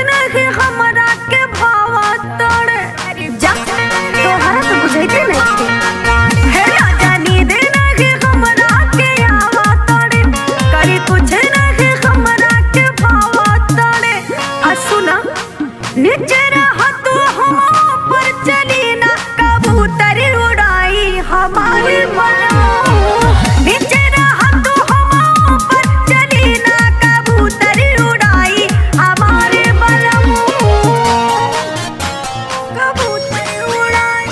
नहीं हमरा के भावा तोड़े जब तोहरा तो बुझाइते नहीं हे राजा नींद नहीं हमरा के आवा तोड़े करी कुछ नहीं हमरा के भावा तोड़े सुना नीचे रहा तू हम ऊपर चली ना कबूतर उड़ाई हमारे मनों नीचे रहा तू हम ऊपर चली ना कबूतर उड़ाई हमारे मनों कबूतर उड़ाई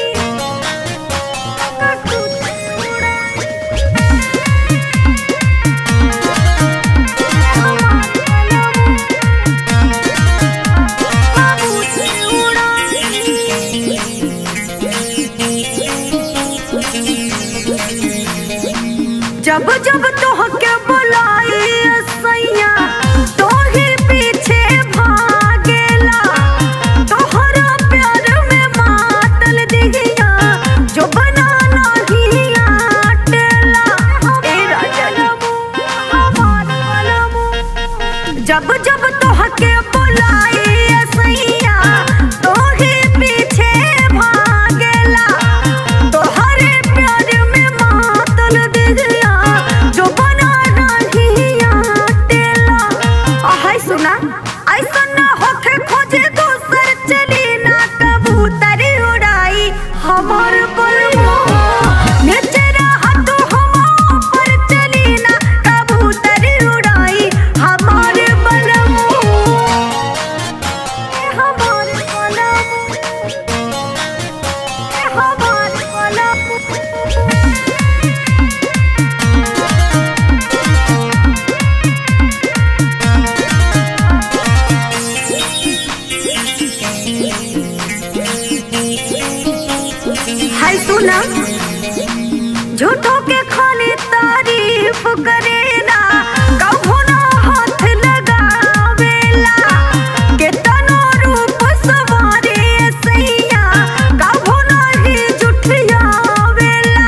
जब जब तोहके बुलाई सैया तो ही पीछे भागेला तोहरा प्यार में मातल दिहिया जो बनाना ही आटेला ए राजा हमारा जब जब तोहके बुलाई सैया तो ही पीछे भागेला तोहरे प्यार में मातल दिहिया सुना ऐसा ना होके खोजे दूसर चली ना कबूतर उड़ाई हमार बलमो नीचे रहा तू हम ऊपर चली ना कबूतर उड़ाई हमार बलमो हमार हाय सुना झूठों के खाली तारीफ करे ना कभू ना हाथ लगावेला केतनो रूप सवारे सैया कभू ना ही जुठियावेला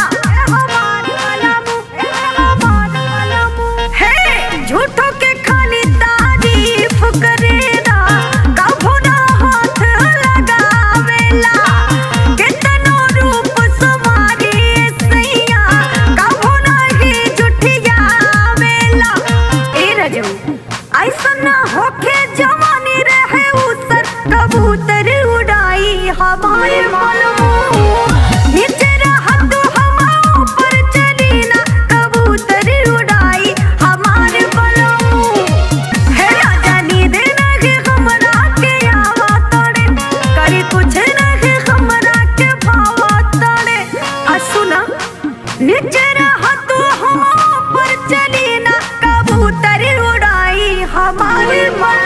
हे झूठों के खाली तारीफ करे ना कभू ना हाथ लगावेला ऐसा ना होके जवानी रहे उसर कबूतर उड़ाई हमारे मनों नीचे रहा तू हम ऊपर चली ना कबूतर उड़ाई हमारे मनों हे राजा नींद नहीं हमरा के आवा तोड़े करी कुछ नहीं हमरा के भावा तोड़े सुना नीचे रहा तू हम ऊपर चली ना कबूतर उड़ाई हमारे मन